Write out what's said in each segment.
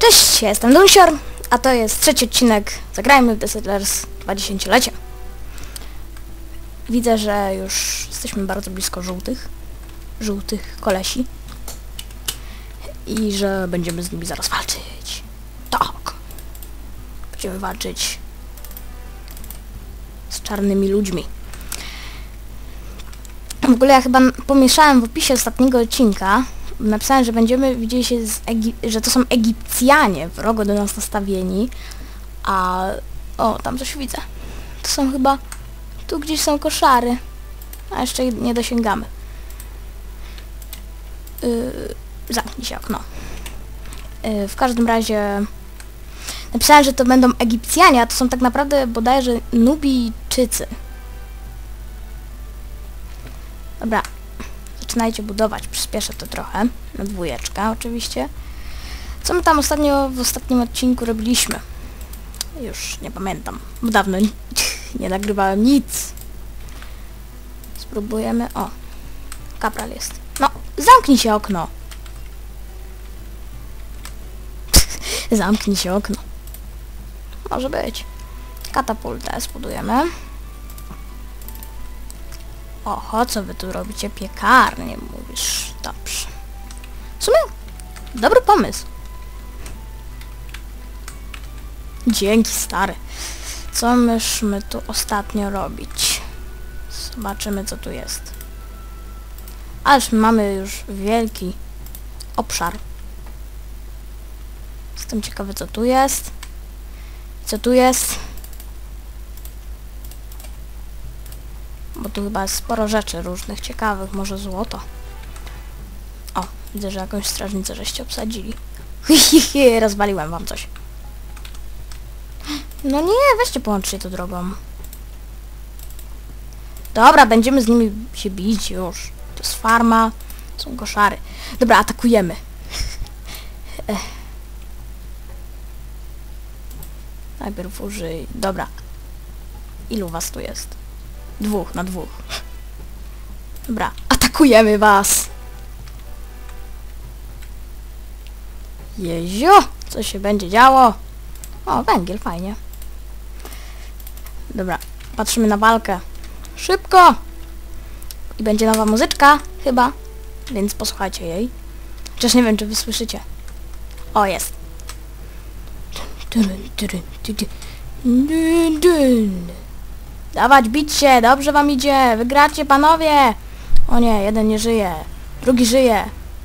Cześć, ja jestem Dunsior, a to jest trzeci odcinek Zagrajmy w The Settlers 20-lecie. Widzę, że już jesteśmy bardzo blisko żółtych kolesi i że będziemy z nimi zaraz walczyć. Tak! Będziemy walczyć z czarnymi ludźmi. W ogóle ja chyba pomieszałem w opisie ostatniego odcinka. Napisałem, że będziemy widzieli się że to są Egipcjanie wrogo do nas nastawieni. A... O, tam coś widzę. To są chyba... Tu gdzieś są koszary. A jeszcze nie dosięgamy. Zamknij się okno. W każdym razie... Napisałem, że to będą Egipcjanie, a to są tak naprawdę bodajże Nubijczycy. Dobra. Zaczynajcie budować, przyspieszę to trochę. Na 2 oczywiście. Co my tam w ostatnim odcinku robiliśmy? Już nie pamiętam, bo dawno nie nagrywałem nic. Spróbujemy... O! Kapral jest. No, zamknij się okno! Zamknij się okno. Może być. Katapultę zbudujemy. Oho, co wy tu robicie? Piekarnię, mówisz. Dobrze. W sumie dobry pomysł. Dzięki, stary. Co myśmy tu ostatnio robić? Zobaczymy, co tu jest. Ależ mamy już wielki obszar. Jestem ciekawy, co tu jest. Co tu jest? Bo tu chyba jest sporo rzeczy różnych, ciekawych. Może złoto. O, widzę, że jakąś strażnicę żeście obsadzili. Rozwaliłem wam coś. No nie, weźcie połączcie to drogą. Dobra, będziemy z nimi się bić już. To jest farma, są koszary. Dobra, atakujemy. Najpierw użyj... Dobra. Ilu was tu jest? 2 na 2. Dobra, atakujemy was! Jezio! Co się będzie działo? O, węgiel, fajnie. Dobra, patrzymy na walkę. Szybko! I będzie nowa muzyczka, chyba. Więc posłuchajcie jej. Chociaż nie wiem, czy wy słyszycie. O, jest. Dawać, bić się! Dobrze wam idzie! Wygracie, panowie! O nie, jeden nie żyje. Drugi żyje.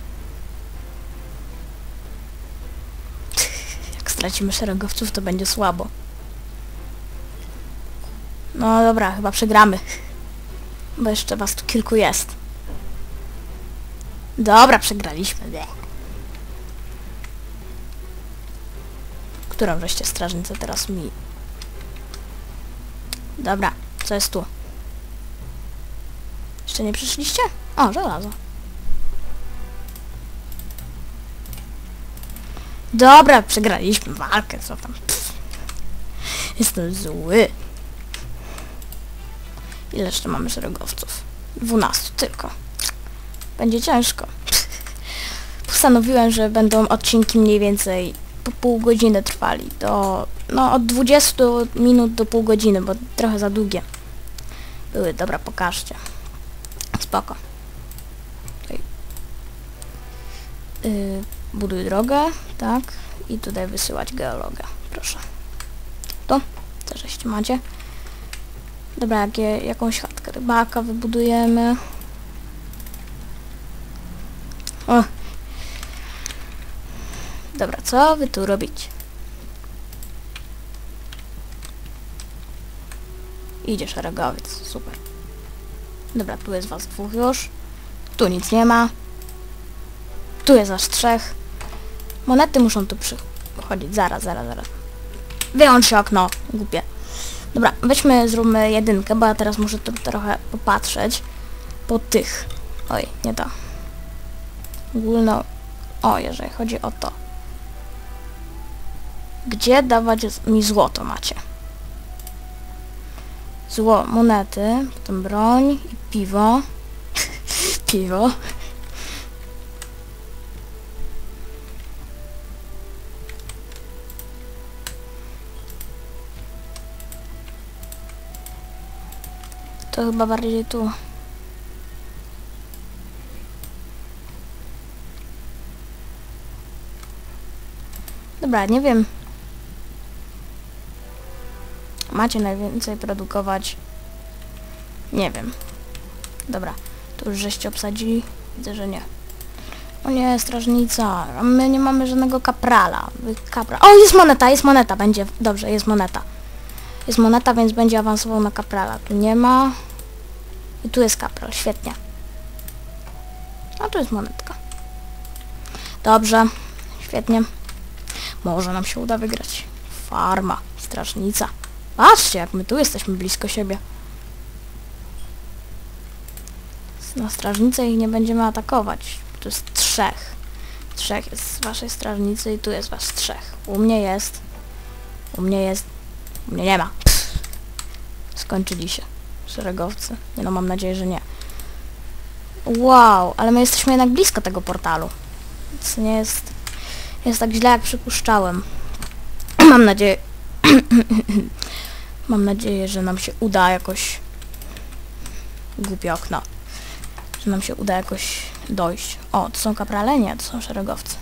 Jak stracimy szeregowców, to będzie słabo. No dobra, chyba przegramy. Bo jeszcze was tu kilku jest. Dobra, przegraliśmy. Którą żeście strażnicę teraz mi... Dobra, co jest tu? Jeszcze nie przyszliście? O, żelazo. Dobra, przegraliśmy walkę, co tam? Pff. Jestem zły. Ile jeszcze mamy szeregowców? 12 tylko. Będzie ciężko. Postanowiłem, że będą odcinki mniej więcej po pół godziny trwali. No, od 20 minut do pół godziny, bo trochę za długie były. Dobra, pokażcie. Spoko. Tutaj. Buduj drogę, tak. I tutaj wysyłać geologa. Proszę. Tu. Co żeście macie? Dobra, jakąś chatkę rybaka wybudujemy. O. Dobra, co wy tu robicie? Idzie szeregowiec, super. Dobra, tu jest was 2 już. Tu nic nie ma. Tu jest aż 3. Monety muszą tu przychodzić. Zaraz. Wyłącz się okno, głupie. Dobra, zróbmy 1, bo ja teraz muszę tu trochę popatrzeć po tych. Oj, nie to. Ogólno... O, jeżeli chodzi o to. Gdzie dawać mi złoto macie? Monety, potem broń i piwo. Piwo. To chyba bardziej tu. Dobra, nie wiem. Macie najwięcej produkować. Nie wiem. Dobra, tu już żeście obsadzili. Widzę, że nie. O nie, strażnica. A my nie mamy żadnego kaprala. O, jest moneta. Będzie, dobrze, jest moneta. Jest moneta, więc będzie awansował na kaprala. Tu nie ma. I tu jest kapral, świetnie. A tu jest monetka. Dobrze, świetnie. Może nam się uda wygrać. Farma, strażnica. Patrzcie, jak my tu jesteśmy blisko siebie. Na strażnicę ich nie będziemy atakować. Tu jest 3. 3 jest z waszej strażnicy i tu jest was 3. U mnie jest. U mnie nie ma. Pff. Skończyli się szeregowcy. Nie no, mam nadzieję, że nie. Wow, ale my jesteśmy jednak blisko tego portalu. Więc nie jest tak źle, jak przypuszczałem. Mam nadzieję... Mam nadzieję, że nam się uda jakoś... Głupie okno. Że nam się uda jakoś dojść. O, to są kaprale? Nie, to są szeregowcy.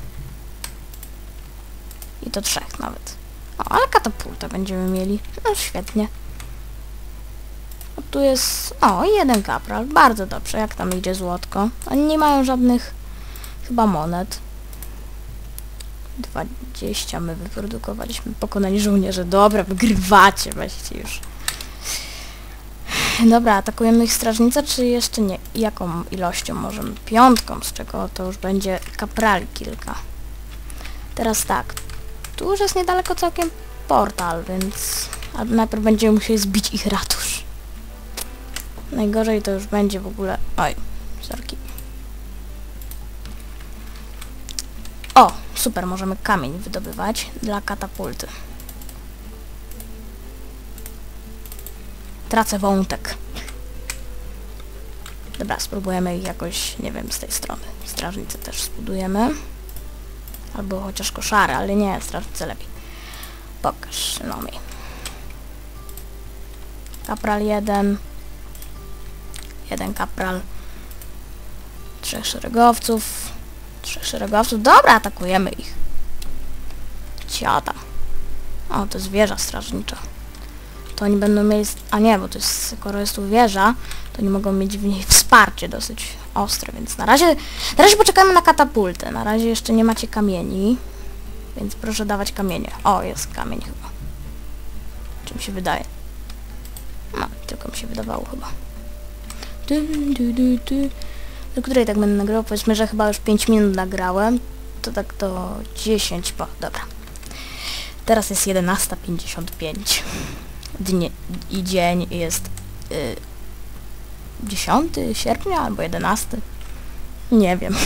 I to 3 nawet. O, ale katapultę będziemy mieli. No świetnie. O, tu jest... O, 1 kapral. Bardzo dobrze. Jak tam idzie złotko? Oni nie mają żadnych... Chyba monet. 20 my wyprodukowaliśmy. Pokonali żołnierze. Dobra, wygrywacie. Weźcie już. Dobra, atakujemy ich strażnicę, czy jeszcze nie? Jaką ilością możemy? 5, z czego to już będzie kaprali kilka. Teraz tak. Tu już jest niedaleko całkiem portal, więc... Ale najpierw będziemy musieli zbić ich ratusz. Najgorzej to już będzie w ogóle... Oj, sorki. O, super, możemy kamień wydobywać dla katapulty. Tracę wątek. Dobra, spróbujemy ich jakoś, nie wiem, z tej strony. Strażnicę też spudujemy. Albo chociaż koszary, ale nie, strażnicę lepiej. Pokaż, no mi. Kapral 1. 1 kapral. 3 szeregowców. 3 szeregowców. Dobra, atakujemy ich. Ciata. O, to jest wieża strażnicza. To oni będą mieli... A nie, bo to jest... Skoro jest tu wieża, to oni mogą mieć w niej wsparcie dosyć ostre, więc na razie poczekamy na katapultę. Na razie jeszcze nie macie kamieni, więc proszę dawać kamienie. O, jest kamień chyba. Czy mi się wydaje? No, tylko mi się wydawało chyba. Do której tak będę nagrywał? Powiedzmy, że chyba już 5 minut nagrałem. To tak do 10 po... Dobra. Teraz jest 11:55. Dzień jest 10 sierpnia albo 11. Nie wiem.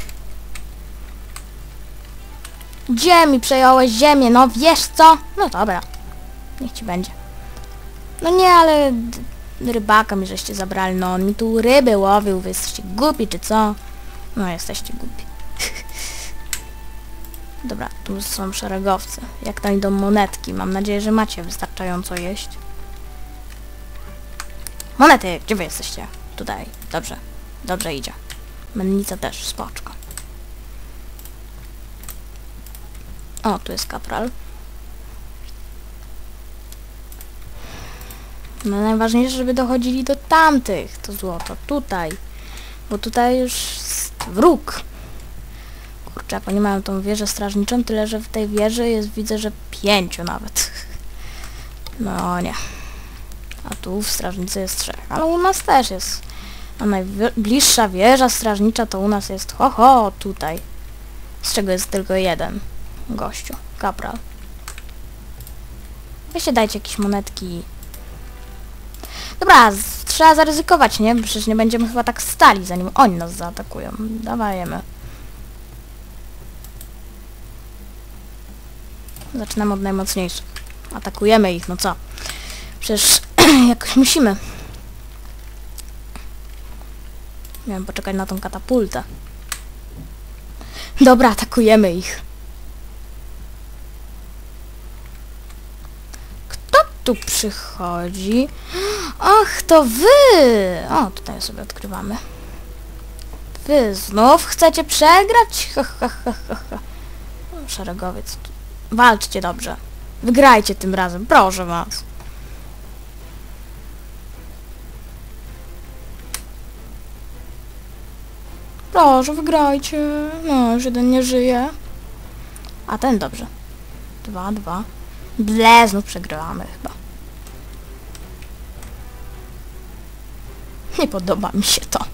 Gdzie mi przejąłeś ziemię? No wiesz co? No dobra. Niech ci będzie. No nie, ale rybaka mi żeście zabrali. No on mi tu ryby łowił. Wy jesteście głupi czy co? No jesteście głupi. Dobra, tu są szeregowcy. Jak tam idą monetki? Mam nadzieję, że macie wystarczająco jeść. Monety! Gdzie wy jesteście? Tutaj. Dobrze. Dobrze idzie. Mennica też. Spoczko. O, tu jest kapral. No najważniejsze, żeby dochodzili do tamtych. To złoto. Tutaj. Bo tutaj już jest wróg. Kurczę, jak oni mają tą wieżę strażniczą, tyle że w tej wieży jest, widzę, że 5 nawet. No nie. A tu w strażnicy jest 3. Ale u nas też jest. A najbliższa wieża strażnicza to u nas jest tutaj. Z czego jest tylko 1 gościu. Kapral. Weźcie dajcie jakieś monetki. Dobra, trzeba zaryzykować, nie? Przecież nie będziemy chyba tak stali, zanim oni nas zaatakują. Dawajemy. Zaczynamy od najmocniejszych. Atakujemy ich, no co? Przecież jakoś musimy. Miałem poczekać na tą katapultę. Dobra, atakujemy ich. Kto tu przychodzi? Ach, to wy! O, tutaj sobie odkrywamy. Wy znów chcecie przegrać? Ha, ha, ha, ha, ha. Szeregowiec. Walczcie dobrze. Wygrajcie tym razem, proszę was. Proszę, wygrajcie. No, już jeden nie żyje. A ten dobrze. 2. Ble, znów przegrywamy chyba. Nie podoba mi się to.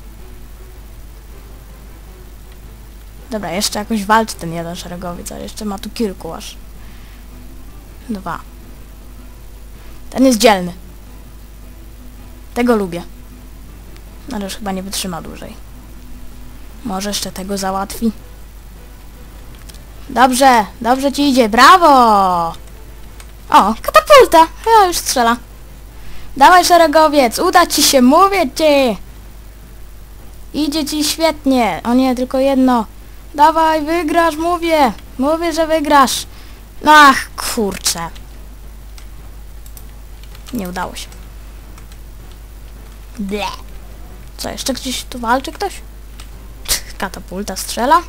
Dobra, jeszcze jakoś walczy ten jeden szeregowiec, ale jeszcze ma tu kilku aż. 2. Ten jest dzielny. Tego lubię. Ale już chyba nie wytrzyma dłużej. Może jeszcze tego załatwi. Dobrze, dobrze ci idzie, brawo! O, katapulta! Ja już strzela. Dawaj szeregowiec, uda ci się, mówię ci! Idzie ci świetnie. O nie, tylko jedno. Dawaj, wygrasz, mówię! Mówię, że wygrasz. No ach, kurczę. Nie udało się. Ble. Co, jeszcze gdzieś tu walczy ktoś? Katapulta strzela?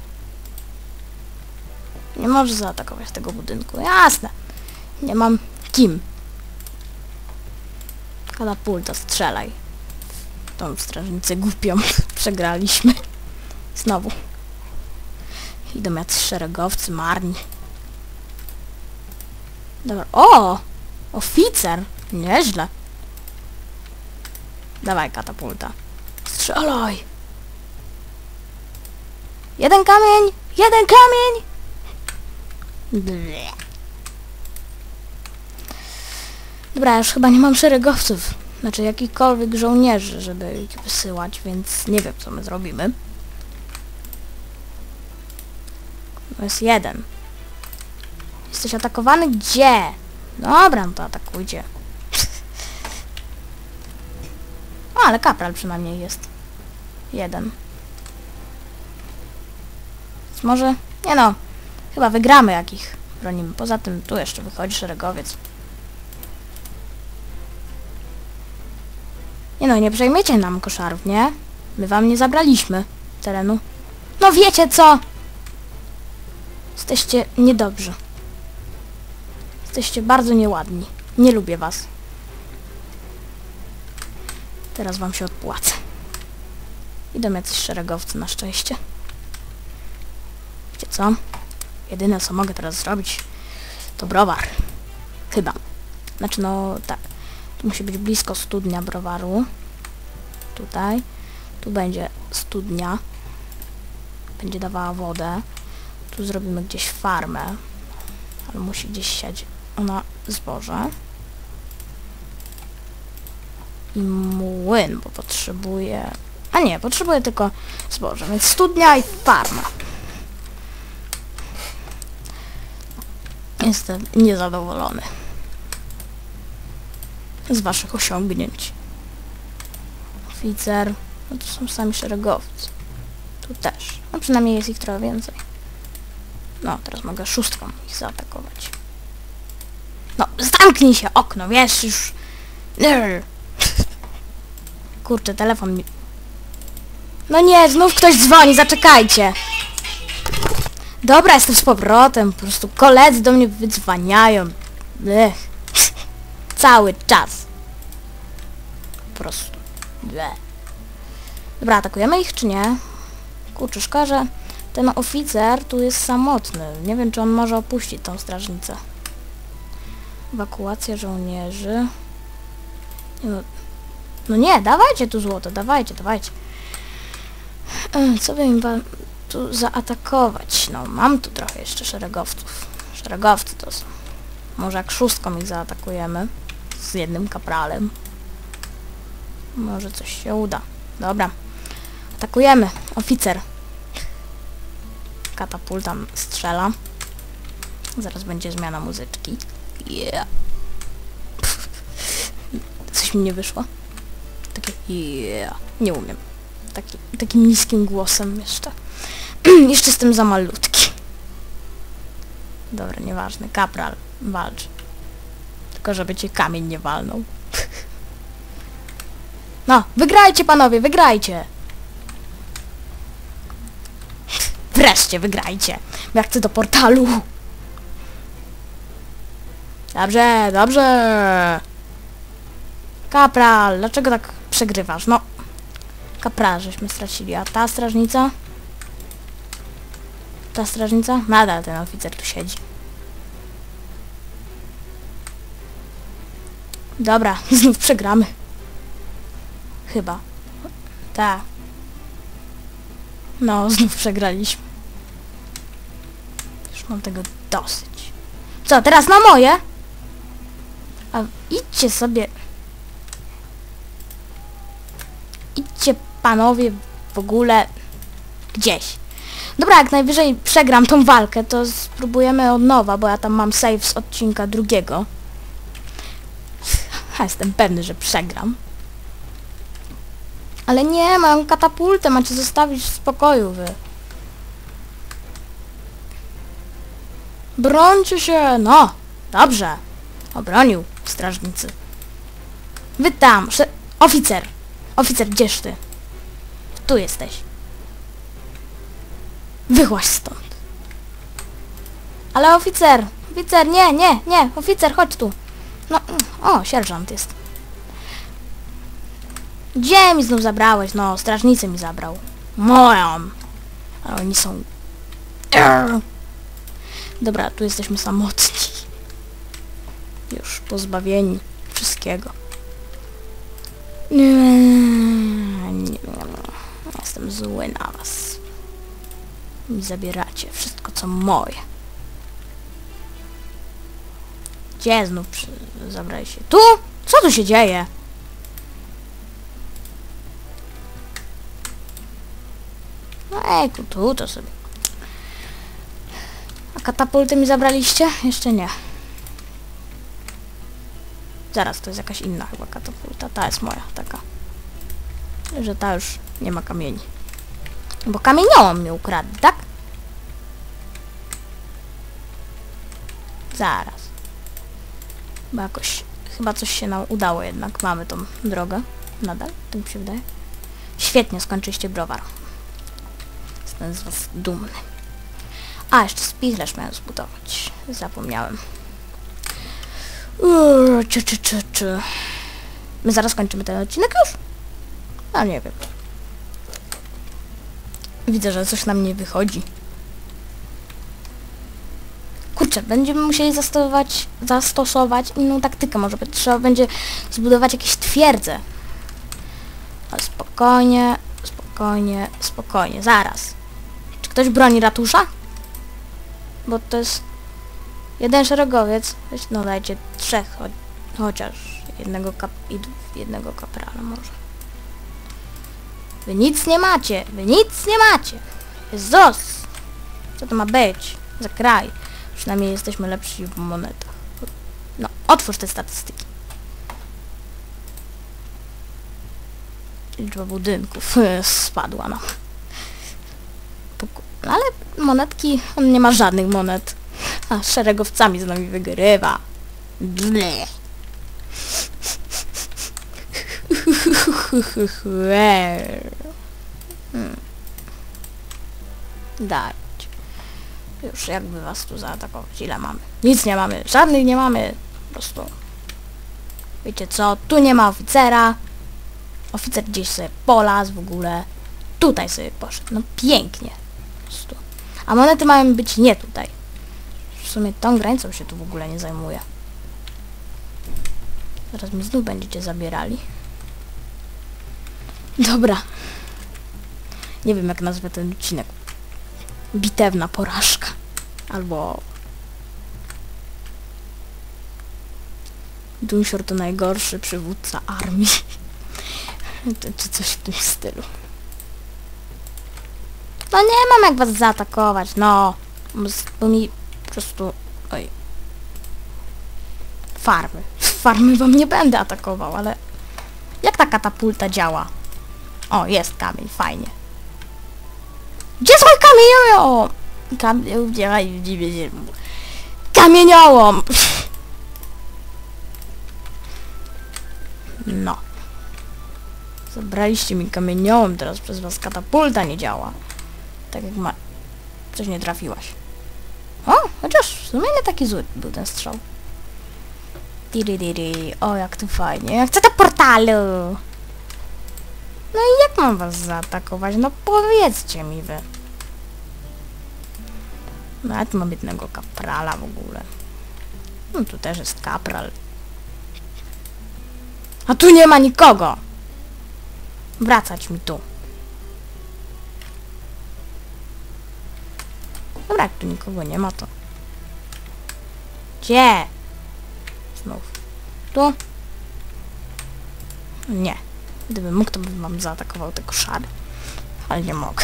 Nie może zaatakować tego budynku. Jasne. Nie mam kim. Katapulta, strzelaj. Tą strażnicę głupią. Przegraliśmy. Znowu. Idą jacyś szeregowcy, marni. Dobra. O! Oficer! Nieźle. Dawaj, katapulta. Strzelaj! Jeden kamień! Jeden kamień! Ble. Dobra, już chyba nie mam szeregowców. Znaczy jakichkolwiek żołnierzy, żeby ich wysyłać, więc nie wiem, co my zrobimy. To jest jeden. Jesteś atakowany? Gdzie? Dobra, no to atakujcie. O, ale kapral przynajmniej jest. Jeden. Więc może... Nie no. Chyba wygramy, jak ich bronimy. Poza tym tu jeszcze wychodzi szeregowiec. Nie no, nie przejmiecie nam koszarów, nie? My wam nie zabraliśmy terenu. No wiecie co? Jesteście niedobrzy. Jesteście bardzo nieładni. Nie lubię was. Teraz wam się odpłacę. Idą jacyś szeregowcy na szczęście. Wiecie co? Jedyne co mogę teraz zrobić to browar. Chyba. Znaczy no tak. Tu musi być blisko studnia browaru. Tutaj. Tu będzie studnia. Będzie dawała wodę. Tu zrobimy gdzieś farmę. Ale musi gdzieś siać ona zboże. I młyn, bo potrzebuję... A nie, potrzebuję tylko zboże. Więc studnia i farma. Jestem niezadowolony z waszych osiągnięć. Oficer. No to są sami szeregowcy. Tu też. No przynajmniej jest ich trochę więcej. No, teraz mogę 6 ich zaatakować. No, zamknij się okno, wiesz, już... Kurczę, telefon mi... No nie, znów ktoś dzwoni, zaczekajcie. Dobra, jestem z powrotem, po prostu koledzy do mnie wydzwaniają. Ech. Cały czas. Po prostu. Bleh. Dobra, atakujemy ich czy nie? Kurczę, szkoda, że ten oficer tu jest samotny. Nie wiem, czy on może opuścić tą strażnicę. Ewakuacja żołnierzy. No nie, dawajcie tu złoto, dawajcie, dawajcie. Co by im tu zaatakować? No, mam tu trochę jeszcze szeregowców. Szeregowcy to są. Może jak 6 ich zaatakujemy. Z jednym kapralem. Może coś się uda. Dobra. Atakujemy. Oficer. Katapulta strzela. Zaraz będzie zmiana muzyczki. Yeah. Coś mi nie wyszło. Takie yeah. Nie umiem. Takim niskim głosem jeszcze. Jeszcze jestem za malutki. Dobra, nieważne. Kapral, walcz. Tylko żeby cię kamień nie walnął. No, wygrajcie panowie, wygrajcie! Wreszcie wygrajcie! Bo ja chcę do portalu! Dobrze, dobrze! Kapral, dlaczego tak przegrywasz? No, kapral żeśmy stracili, a ta strażnica? Ta strażnica? Nadal ten oficer tu siedzi. Dobra, znów przegramy. Chyba. Tak. No, znów przegraliśmy. Już mam tego dosyć. Co, teraz na moje? A idźcie sobie... Idźcie panowie w ogóle gdzieś. Dobra, jak najwyżej przegram tą walkę, to spróbujemy od nowa, bo ja tam mam save z odcinka drugiego. Ja jestem pewny, że przegram. Ale nie, mam katapultę, macie zostawić w spokoju wy. Brońcie się, no. Dobrze. Obronił strażnicy. Wy tam, oficer. Oficer, gdzież ty? Tu jesteś. Wyłaź stąd. Ale oficer, nie, oficer, chodź tu. No, o, sierżant jest. Gdzie mi znów zabrałeś? No, strażnicę mi zabrał. Moją. Ale oni są... Dobra, tu jesteśmy samotni. Już pozbawieni wszystkiego. Nie, jestem zły na was. Mi zabieracie wszystko, co moje. Gdzie znów zabrali się? Tu? Co tu się dzieje? No ejku, tu to sobie. A katapulty mi zabraliście? Jeszcze nie. Zaraz, to jest jakaś inna chyba katapulta. Ta jest moja, taka. Że ta już nie ma kamieni. Bo kamieniołom mi ukradli, tak? Zaraz. Bo jakoś... Chyba coś się nam udało jednak. Mamy tą drogę. Nadal, tak mi się wydaje. Świetnie, skończyliście browar. Jestem z was dumny. A, jeszcze spichlerz miałem zbudować. Zapomniałem. My zaraz kończymy ten odcinek już? No nie wiem. Widzę, że coś nam nie wychodzi. Kurczę, będziemy musieli zastosować inną taktykę. Może trzeba będzie zbudować jakieś twierdze. Ale spokojnie, spokojnie, spokojnie. Zaraz. Czy ktoś broni ratusza? Bo to jest jeden szeregowiec. No dajcie trzech, chociaż jednego kaprala może. Wy nic nie macie! Wy nic nie macie! Jezus! Co to ma być? Za kraj. Przynajmniej jesteśmy lepsi w monetach. No, otwórz te statystyki. Liczba budynków spadła nam. Ale monetki... On nie ma żadnych monet. A szeregowcami z nami wygrywa. Ble. Dać. Już jakby was tu zaatakować. Ile mamy? Nic nie mamy. Żadnych nie mamy. Po prostu. Wiecie co? Tu nie ma oficera. Oficer gdzieś sobie polazł w ogóle. Tutaj sobie poszedł. No pięknie. Po prostu. A monety mają być nie tutaj. W sumie tą granicą się tu w ogóle nie zajmuje. Zaraz mi znów będziecie zabierali. Dobra. Nie wiem jak nazwę ten odcinek. Bitewna porażka. Albo... Dunsior to najgorszy przywódca armii. Czy coś w tym stylu. No nie mam jak was zaatakować, no. Bo mi po prostu... Oj. Farmy wam nie będę atakował, ale... Jak ta katapulta działa? O, jest kamień, fajnie. Gdzie jest mój kamieniołom? Kamieniołom! No. Zabraliście mi kamieniołom, teraz przez was katapulta nie działa. Tak jak ma... Coś nie trafiłaś. O, chociaż w sumie nie taki zły był ten strzał. Diri. O, jak tu fajnie. Ja chcę do portalu. No i jak mam was zaatakować? No powiedzcie mi wy. No ja tu mam jednego kaprala w ogóle. No tu też jest kapral. A tu nie ma nikogo! Wracać mi tu. Dobra, jak tu nikogo nie ma, to... Gdzie? Znów. Tu? Nie. Gdybym mógł, to bym wam zaatakował te koszary. Ale nie mogę.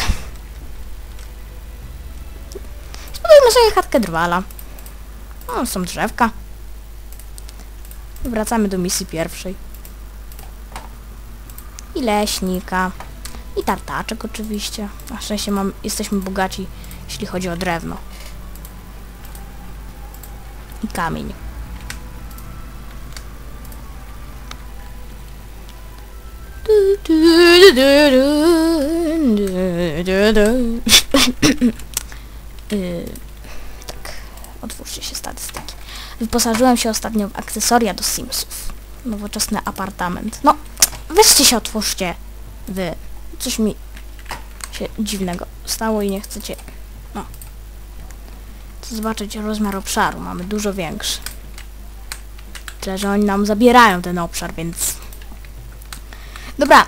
Zbudujmy sobie chatkę drwala. O, są drzewka. Wracamy do misji pierwszej. I leśnika. I tartaczek oczywiście. Na szczęście jesteśmy bogaci, jeśli chodzi o drewno. I kamień. Tak, otwórzcie się statystyki. Wyposażyłem się ostatnio w akcesoria do Simsów. Nowoczesny apartament. No, weźcie się, otwórzcie. Wy. Coś mi się dziwnego stało i nie chcecie... No. Chcę zobaczyć rozmiar obszaru. Mamy dużo większy. Tyle, że oni nam zabierają ten obszar, więc... Dobra.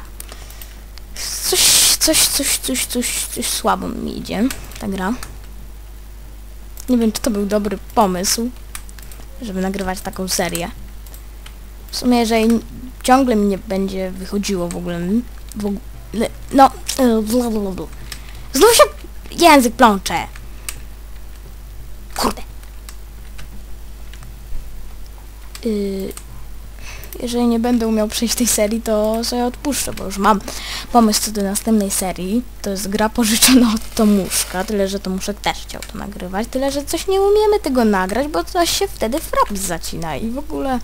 Coś słabo mi idzie. Ta gra. Nie wiem, czy to był dobry pomysł, żeby nagrywać taką serię. W sumie, jeżeli ciągle mi nie będzie wychodziło w ogóle... No... Znów się język plącze. Kurde. Jeżeli nie będę umiał przejść tej serii, to sobie odpuszczę, bo już mam pomysł co do następnej serii. To jest gra pożyczona od Tomuszka, tyle że Tomuszek też chciał to nagrywać, tyle że coś nie umiemy tego nagrać, bo coś się wtedy frapis zacina i w ogóle...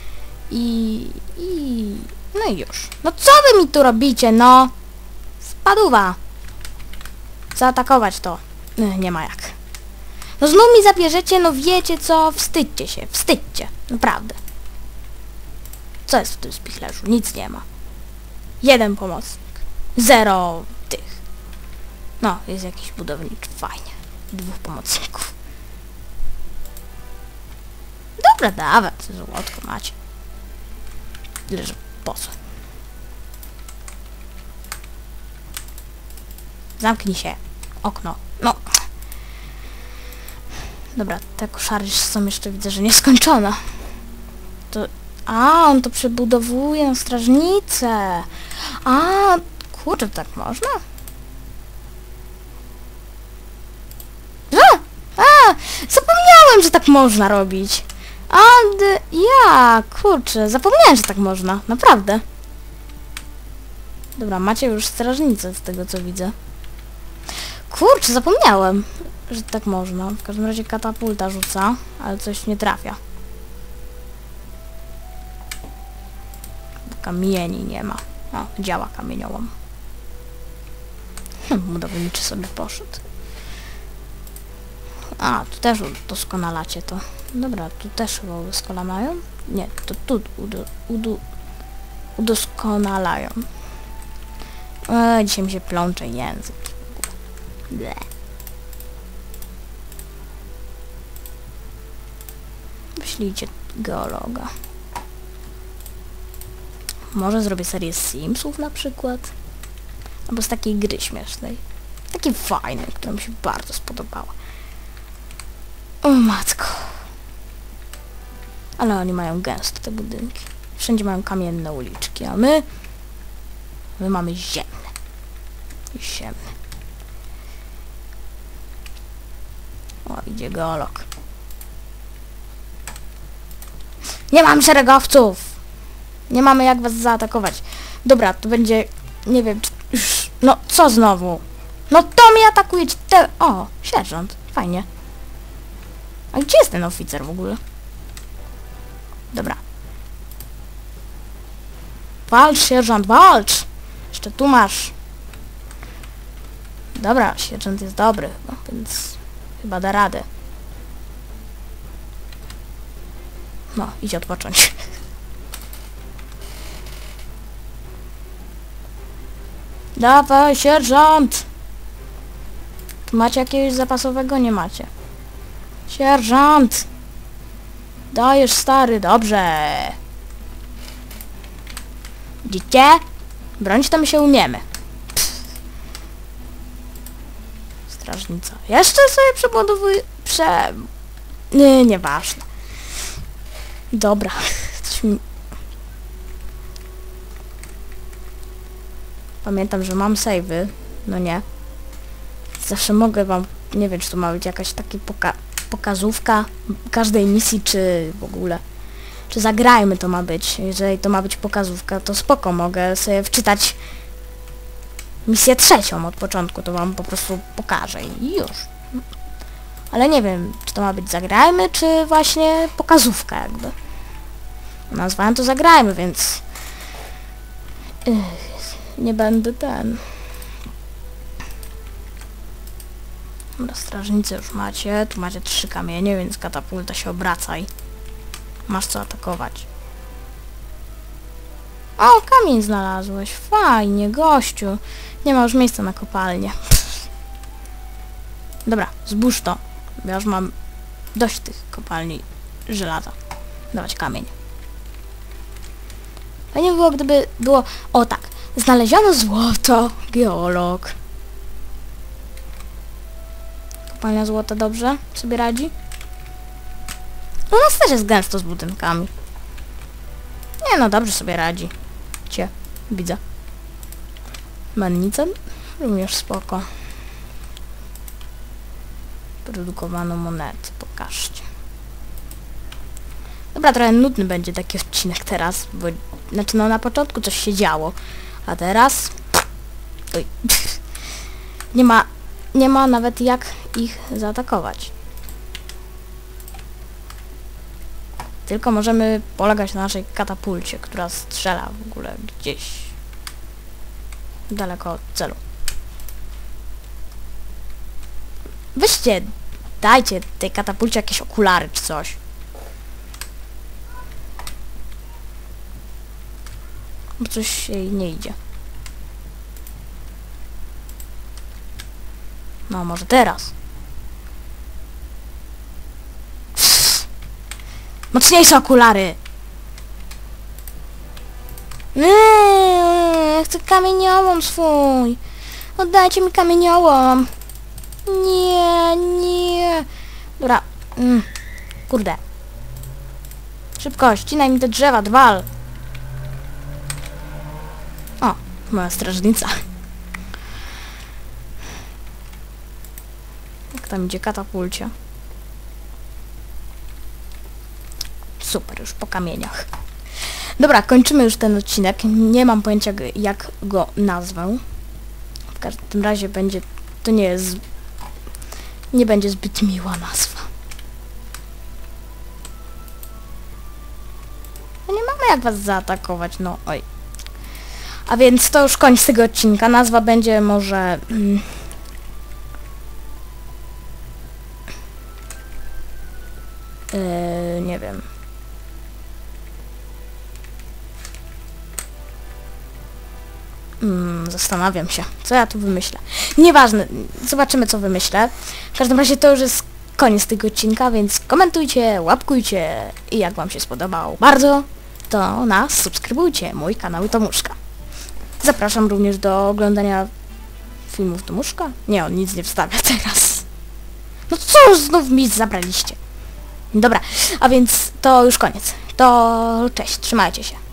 No i już. No co wy mi tu robicie, no? Spaduwa. Zaatakować to. Nie ma jak. No znów mi zabierzecie, no wiecie co? Wstydźcie się, wstydźcie. Naprawdę. Co jest w tym spichlerzu? Nic nie ma. 1 pomocnik. 0 tych. No, jest jakiś budowniczy. Fajnie. 2 pomocników. Dobra, dawać. Złotko macie. Tyle, że po co? Zamknij się. Okno. No. Dobra, te koszary są jeszcze, widzę, że nieskończone. To... A, on to przebudowuje na strażnicę. A, kurczę, tak można? Zapomniałem, że tak można robić. Kurczę, zapomniałem, że tak można. Naprawdę. Dobra, macie już strażnicę z tego, co widzę. Kurczę, zapomniałem, że tak można. W każdym razie katapulta rzuca, ale coś nie trafia. Kamieni nie ma. O, działa kamieniołom. Budowniczy sobie poszedł. A, tu też udoskonalacie to. Dobra, tu też chyba udoskonalają? Nie, to tu udoskonalają. Dzisiaj mi się plącze język. Ble. Wyślijcie geologa. Może zrobię serię z Simsów na przykład? Albo z takiej gry śmiesznej. Takiej fajnej, która mi się bardzo spodobała. O matko. Ale oni mają gęsto te budynki. Wszędzie mają kamienne uliczki, a my mamy ziemne. Ziemne. O, idzie geolog. Nie mam szeregowców! Nie mamy jak was zaatakować. Dobra, to będzie... Nie wiem, czy już... No, co znowu? No to mnie atakujecie! O, sierżant. Fajnie. A gdzie jest ten oficer w ogóle? Dobra. Walcz, sierżant, walcz! jeszcze tu masz. Dobra, sierżant jest dobry, no, więc chyba da radę. No, idź odpocząć. Dawaj, sierżant! Macie jakiegoś zapasowego? Nie macie. Sierżant! Dajesz, stary, dobrze. Widzicie? Bronić to my się umiemy. Strażnica. Jeszcze sobie przebudowuję... Nie, nieważne. Dobra. Pamiętam, że mam save'y. No nie. Zawsze mogę wam... Nie wiem, czy to ma być jakaś taka pokazówka każdej misji, czy w ogóle. Czy zagrajmy to ma być. Jeżeli to ma być pokazówka, to spoko. Mogę sobie wczytać misję 3 od początku. To wam po prostu pokażę i już. Ale nie wiem, czy to ma być zagrajmy, czy właśnie pokazówka jakby. Nazwałem to zagrajmy, więc... nie będę ten... Dobra, strażnicy już macie. Tu macie 3 kamienie, więc katapulta się obracaj. Masz co atakować. O, kamień znalazłeś. Fajnie, gościu. Nie ma już miejsca na kopalnię. Dobra, zbóż to. Ja już mam dość tych kopalni żelaza. Dawać kamień. Fajnie było, gdyby było... O tak. Znaleziono złoto. Geolog. Kopalnia złota dobrze sobie radzi? U nas też jest gęsto z budynkami. Nie no, dobrze sobie radzi. Widzę. Mennica? Również spoko. Produkowano monety. Pokażcie. Dobra, trochę nudny będzie taki odcinek teraz, bo... Znaczy no na początku coś się działo. A teraz... Oj. Nie ma nawet jak ich zaatakować. Tylko możemy polegać na naszej katapulcie, która strzela w ogóle gdzieś daleko od celu. Weźcie, dajcie tej katapulcie jakieś okulary czy coś. Bo coś jej nie idzie. No, może teraz. Mocniejsze okulary! Chcę kamieniołom swój! Oddajcie mi kamieniołom! Nie. Dobra. Kurde. Szybko, ścinaj mi te drzewa, dwal! O, moja strażnica. Jak tam idzie katapulcie? Super, już po kamieniach. Dobra, kończymy już ten odcinek. Nie mam pojęcia, jak go nazwę. W każdym razie będzie... To nie jest... Nie będzie zbyt miła nazwa. No nie mamy jak was zaatakować, no oj. A więc to już koniec tego odcinka. Nazwa będzie może... nie wiem. Zastanawiam się, co ja tu wymyślę. Nieważne, zobaczymy co wymyślę. W każdym razie to już jest koniec tego odcinka, więc komentujcie, łapkujcie i jak wam się spodobał bardzo, to nas subskrybujcie, mój kanał Tomuszka. Zapraszam również do oglądania filmów Tomuszka. Nie, on nic nie wstawia teraz. No co znów mi zabraliście? Dobra, a więc to już koniec. To cześć, trzymajcie się.